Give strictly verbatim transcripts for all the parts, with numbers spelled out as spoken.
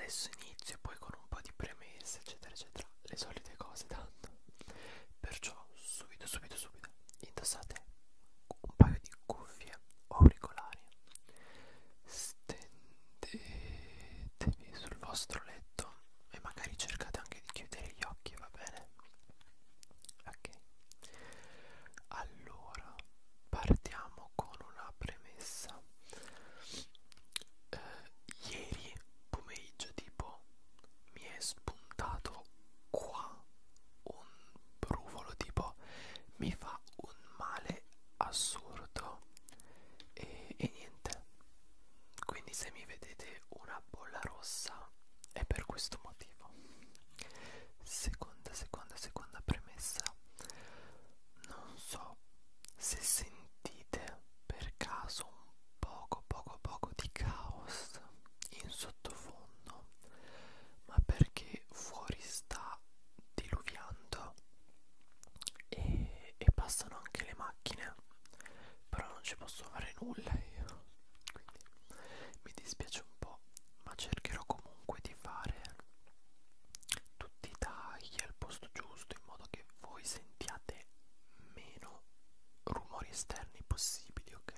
adesso inizio poi con un po' di premesse eccetera eccetera, le solite cose tanto. Perciò subito subito subito indossate un paio di cuffie o auricolari, stendetevi sul vostro letto e magari cercate anche di chiudere gli occhi, va bene? Ok, allora partiamo con una premessa. Eh, ieri pomeriggio tipo mi è spuntato qua un brufolo, tipo mi fa un male assurdo e, e niente, quindi se mi vedete una bolla rossa è per questo motivo. Seconda, seconda, seconda premessa. Non so se sentite per caso un poco, poco, poco di caos in sottofondo, ma perché fuori sta diluviando e, e passano anche le macchine, però non ci posso fare nulla io, quindi mi dispiace un po', ma cercherò comunque di fare tutti i tagli al posto giusto in modo che voi sentiate meno rumori esterni possibili, ok?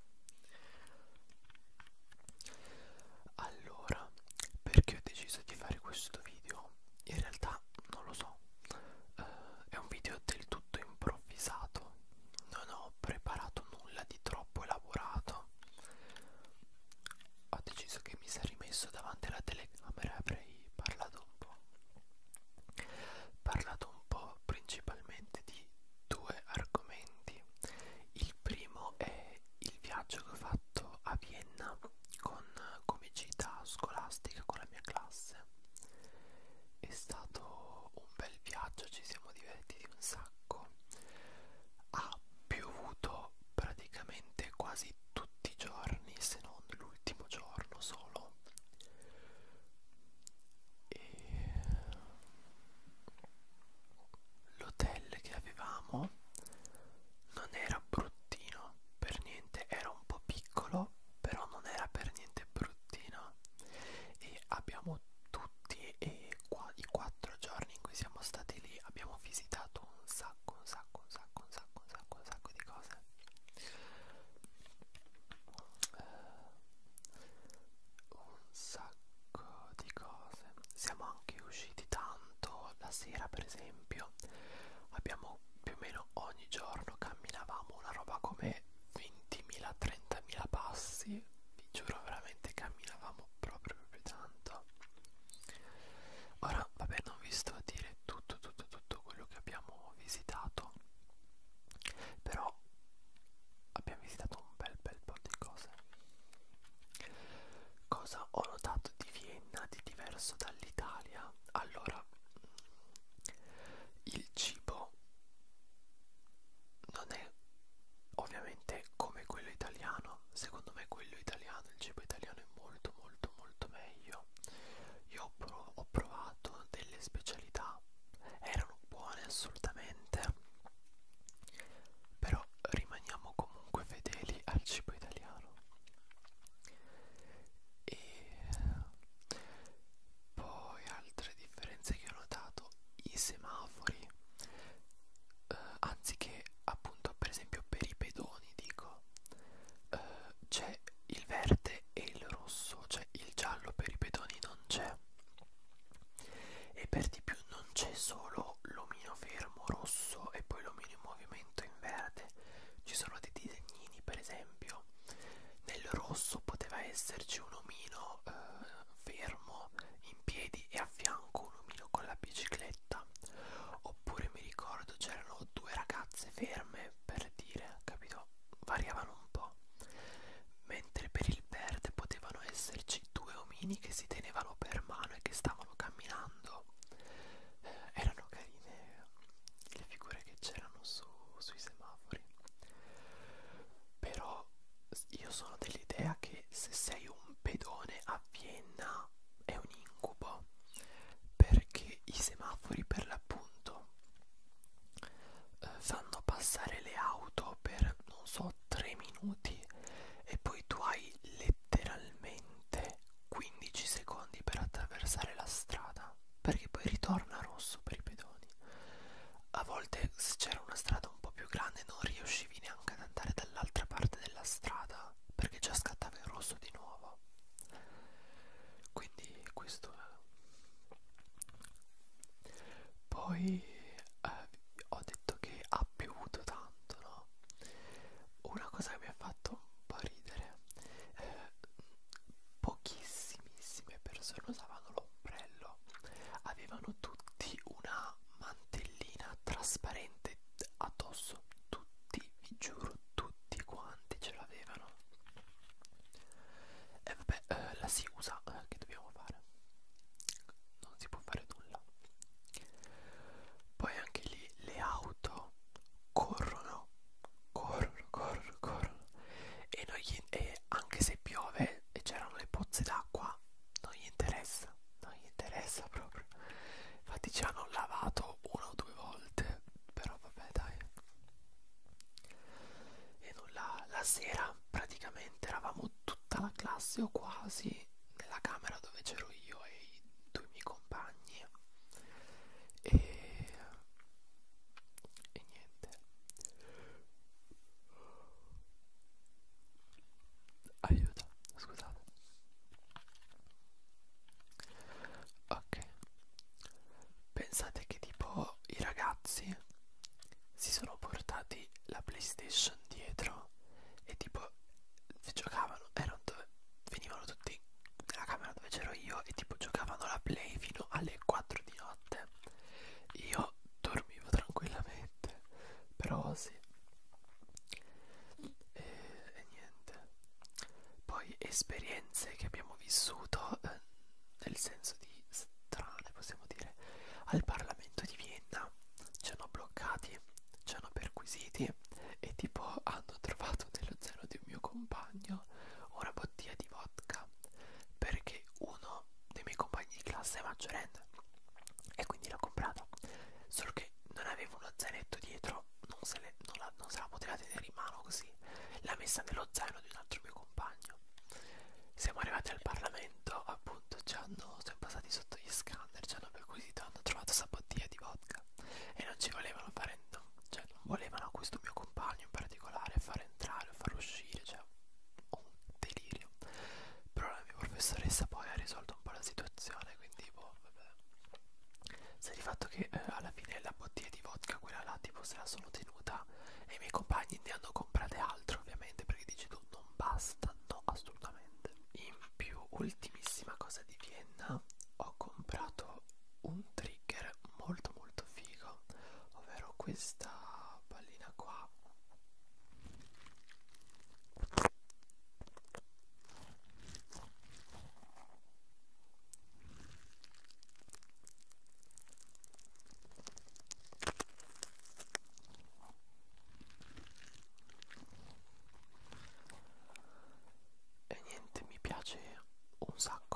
Allora, perché ho deciso di fare questo video? In realtà non lo so, uh, è un video del tutto improvvisato, non ho preparato nulla di troppo elaborato. Ho deciso che mi sarei messo davanti alla telecamera e avrei parlato un po'. Parlato un po' principalmente di due argomenti. Il primo è il viaggio che ho fatto a Vienna con, come gita scolastica con la mia classe. È stato un bel viaggio, ci siamo divertiti un sacco. Ha piovuto praticamente quasi tutti i giorni, se non l'ultimo giorno solo. E l'hotel che avevamo non era bruttino per niente, era un po' piccolo, però non era per niente bruttino. E abbiamo tutti e qua, i quattro giorni in cui siamo stati lì abbiamo visitato un sacco, un sacco, un sacco, un sacco, un sacco, un sacco di cose. Uh, un sacco di cose. Siamo anche usciti tanto la sera, per esempio. Abbiamo più o meno ogni giorno camminavamo una roba come ventimila trentamila passi. Vi giuro, veramente camminavamo proprio proprio tanto. Ora, vabbè, non vi sto a dire tutto, tutto, tutto quello che abbiamo visitato, però abbiamo visitato un bel bel po' di cose. Cosa ho notato di Vienna di diverso dall'Italia? Allora, il cibo non è ovviamente come quello italiano. Secondo me quello italiano, il cibo italiano è molto molto molto meglio. Io ho, prov ho provato delle specialità, erano buone assolutamente, però rimaniamo comunque fedeli al cibo italiano. E poi altre differenze che ho notato: i semafori, eh, anziché appunto per esempio per i pedoni dico, eh, c'è il verde e il rosso, cioè il giallo per i pedoni non c'è, e per di più non c'è solo l'omino fermo rosso e poi l'omino in movimento in verde, ci sono dei disegnini. Per esempio nel rosso poteva esserci un omino eh, fermo in piedi e a fianco un omino con la bicicletta, oppure mi ricordo c'erano due ragazze ferme, per dire, capito? Variavano un po'. Mentre per il verde potevano esserci due omini che si tenevano per mano e che stavano camminando. Eh, erano carine le figure che c'erano su, sui semafori. Però io sono dell'idea che se sei un pedone a Vienna è un incubo, perché i semafori per l'appunto eh, fanno passare le auto per non so tre minuti e poi tu hai letteralmente quindici secondi per attraversare questo. Poi eh, ho detto che ha piovuto tanto, no? Una cosa che mi ha fatto un po' ridere, eh, pochissimissime persone usavano l'ombrello, avevano tutti una mantellina trasparente addosso, tutti, vi giuro, tutti quanti ce l'avevano. E vabbè, eh, la si usa, eh, che dobbiamo fare? Non si può fare nulla. Poi anche lì le auto corrono, corrono, corrono, corrono e, non gli, e anche se piove e c'erano le pozze d'acqua non gli interessa, non gli interessa proprio. Infatti ci hanno lavato una o due volte, però vabbè dai. E nulla, la sera praticamente eravamo tutta la classe o quasi nella camera dove c'ero io e i due miei compagni e, e niente. Aiuto, scusate. Ok, pensate che tipo i ragazzi si sono portati la PlayStation dietro e tipo giocavano, erano dove venivano tutti nella camera dove c'ero io e tipo giocavano alla Play fino alle quattro di notte. Io dormivo tranquillamente, però sì. E, e niente. Poi esperienze che abbiamo vissuto, eh, nel senso di strane, possiamo dire. Al Parlamento di Vienna ci hanno bloccati, ci hanno perquisiti e tipo hanno trovato nello zaino di un mio compagno una bottiglia di vodka perché uno dei miei compagni di classe è maggiorenne e quindi l'ho comprata, solo che non aveva uno zainetto dietro, non se, le, non la, non se la poteva tenere in mano così, l'ha messa nello zaino di un altro mio compagno. Siamo arrivati al Parlamento, appunto, ci hanno, siamo passati sotto gli scanner, ci hanno perquisito, hanno trovato questa bottiglia di vodka e non ci volevano fare, no, cioè non volevano a questo mio compagno in particolare far entrare o far uscire, cioè un delirio. Però la mia professoressa poi ha risolto un po' la situazione, quindi boh, vabbè. Sta di fatto che eh, alla fine la bottiglia di vodka, quella là, tipo se la sono tenuta e i miei compagni ne hanno comprate altre ovviamente perché dici tu non basta, no assolutamente. In più, ultimissima cosa di Vienna, ho comprato un trigger molto molto figo, ovvero questa pallina qua. E niente, mi piace un sacco.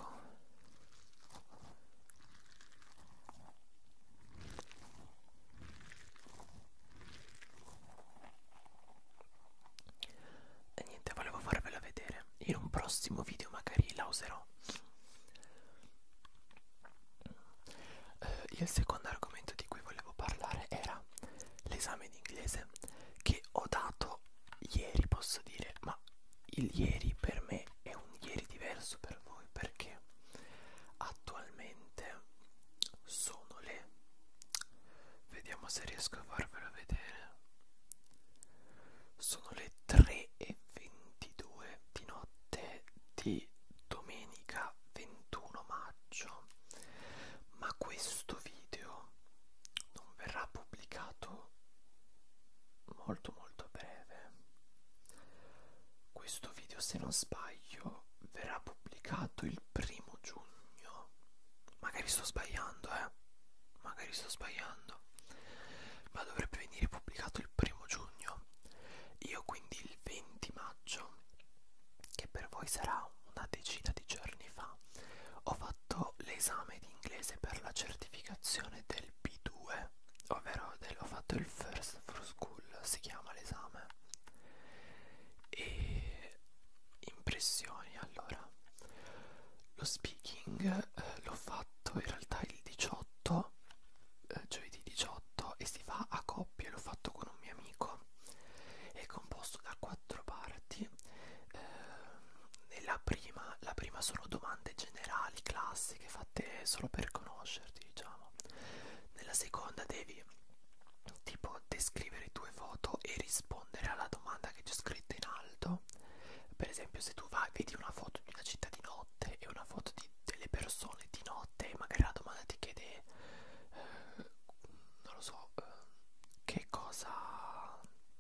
E niente, volevo farvela vedere. In un prossimo video magari la userò. Eh, il secondo argomento di cui volevo parlare era l'esame di inglese che ho dato ieri, posso dire, ma il ieri per me è un ieri diverso per voi perché attualmente sono le, vediamo se riesco a farvelo vedere, sono le tre e ventidue di notte di domenica ventuno maggio, ma questo video non verrà pubblicato molto molto breve. Questo video, se non sbaglio, verrà pubblicato il primo giugno. Magari sto sbagliando, eh? Magari sto sbagliando. Ma dovrebbe venire pubblicato il primo giugno. Io quindi il venti maggio, che per voi sarà una decina di giorni fa, ho fatto l'esame di inglese per la certificazione del B due, ovvero del, ho fatto il First for School, si chiama l'esame. E impressioni, allora, lo speaking eh, l'ho fatto in realtà il diciotto, eh, giovedì diciotto, e si fa a coppie, l'ho fatto con un mio amico, è composto da quattro parti. Eh, nella prima, la prima sono domande generali classiche fatte solo per conoscerti, diciamo. Nella seconda devi tipo descrivere tue foto e rispondere alla domanda che c'è scritta in alto. Per esempio, se tu vai, vedi una foto di una città di notte e una foto di, delle persone di notte, e magari la domanda ti chiede eh, non lo so, eh, che cosa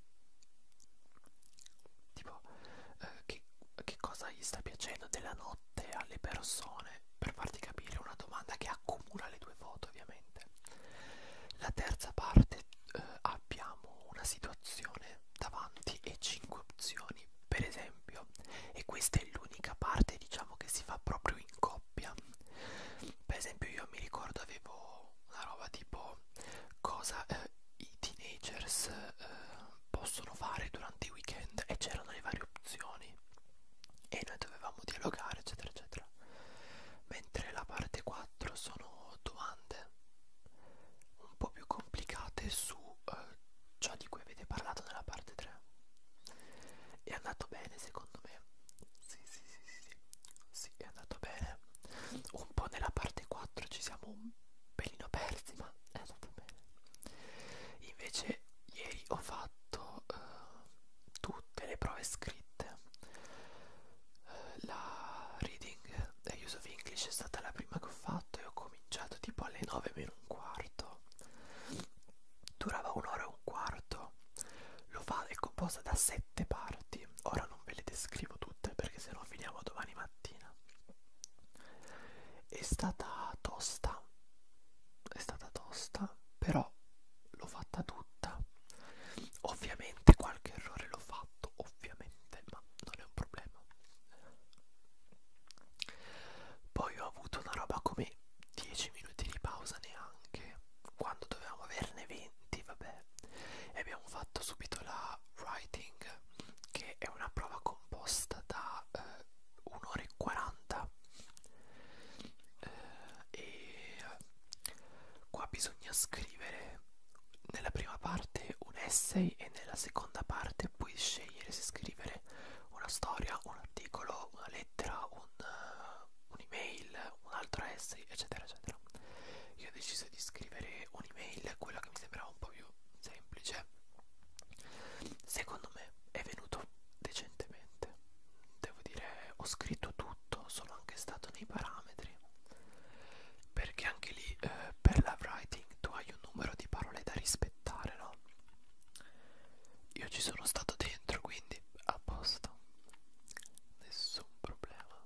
tipo eh, che, che cosa gli sta piacendo della notte alle persone, per farti capire una domanda che accumula le tue foto, ovviamente. La terza parte, eh, abbiamo una situazione davanti e cinque opzioni, per esempio, e questa è l'unica parte, diciamo, che si fa proprio in coppia. Per esempio, io mi ricordo avevo una roba tipo cosa eh, i teenagers eh, possono fare durante i weekend, e c'erano le varie opzioni e noi dovevamo dialogare, eccetera eccetera. Mentre la parte quattro sono domande un po' più complicate su eh, ciò di cui avete parlato nella parte tre. È andato bene, secondo me. Sì, sì, sì, sì, sì, sì, è andato bene. Un po' nella parte quattro ci siamo un pelino persi, ma è andato bene. Invece ieri ho fatto uh, tutte le prove scritte. Uh, la reading e use of English è stata la prima che ho fatto e ho cominciato tipo alle nove meno un quarto. Durava un'ora e un quarto. Lo fa, è composta da sette parti. Ora non ve le descrivo tutte perché sennò finiamo domani mattina. È stata tosta, è stata tosta, però l'ho fatta tutta. Ovviamente qualche errore l'ho fatto, ovviamente, ma non è un problema. Poi ho avuto una roba come dieci minuti di pausa, neanche, quando dovevamo averne venti, vabbè. E abbiamo fatto subito la writing, che è una prova composta da eh, un'ora e quaranta. Eh, e qua bisogna scrivere nella prima parte un essay e nella seconda parte puoi scegliere se scrivere una storia, un articolo, una lettera, un, uh, un'email, un altro essay, eccetera eccetera. Io ho deciso di scrivere un'email, quella che mi sembrava un po' più semplice. Secondo me è venuto decentemente, devo dire. Ho scritto tutto, sono anche stato nei parametri, perché anche lì eh, per la writing tu hai un numero di parole da rispettare, no? Io ci sono stato dentro, quindi a posto, nessun problema.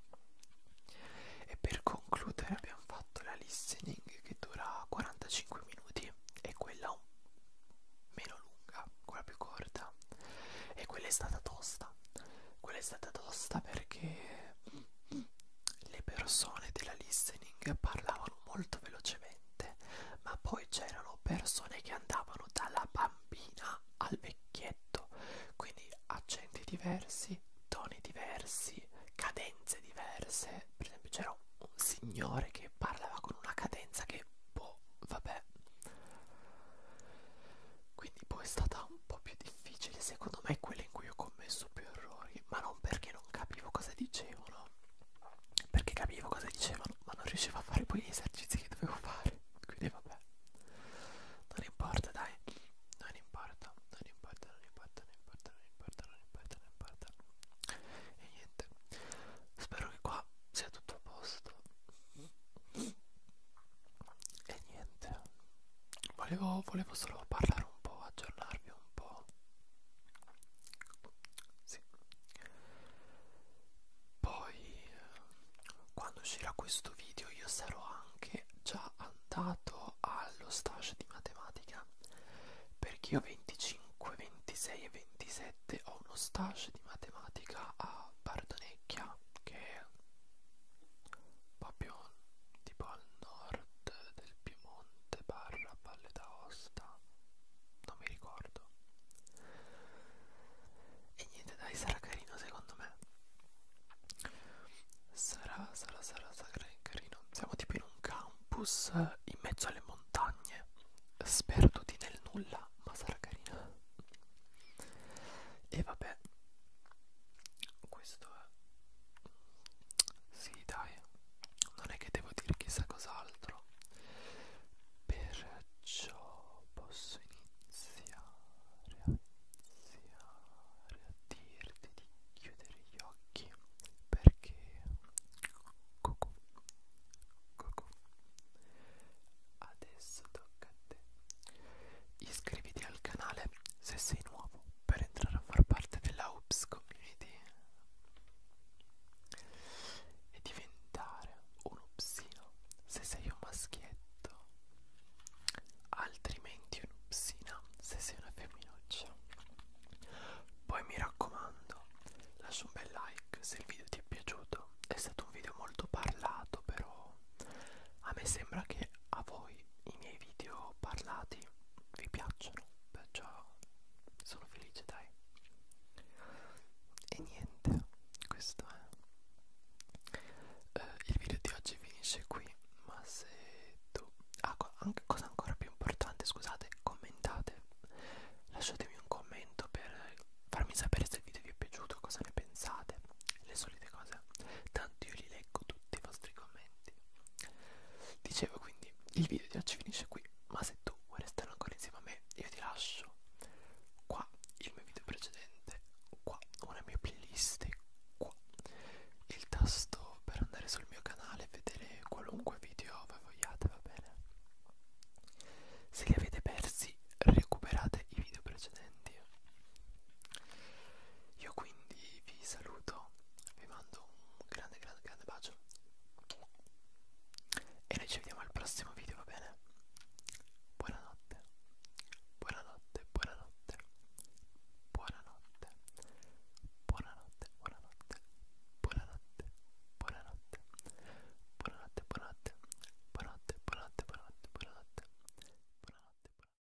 E per concludere abbiamo fatto la listening, che dura quarantacinque minuti, e quella un meno lunga, quella più corta, e quella è stata tosta. Quella è stata tosta perché le persone della listening parlavano molto velocemente, ma poi c'erano persone che andavano dalla bambina al vecchietto, quindi accenti diversi, toni diversi, cadenze diverse. Per esempio c'era un signore che parlava con una cadenza che, boh, vabbè. Quindi poi è stata un po' più difficile, secondo me, quella in cui ho commesso più errori, ma non perché non capivo cosa dicevano, perché capivo cosa dicevano, ma non riuscivo a fare poi gli esercizi che dovevo fare. Quindi vabbè, non importa, dai, non importa, non importa, non importa, non importa, non importa, non importa, non importa. E niente, spero che qua sia tutto a posto. E niente, volevo, volevo solo parlare un po', aggiornarvi un po'. Sì. Poi quando uscirà questo video io sarò anche già andato allo stage di matematica, perché io venticinque, ventisei e ventisette ho uno stage di matematica a Bardonecchia, che è proprio tipo al nord del Piemonte barra Valle d'Aosta, non mi ricordo. E niente, dai, sarà carino secondo me. Sarà, sarà, sarà, sarà carino. Siamo tipo in un campus in mezzo alle montagne, sperduti nel nulla, ma sarà carino. E vabbè, questo è. Sì, dai, sembra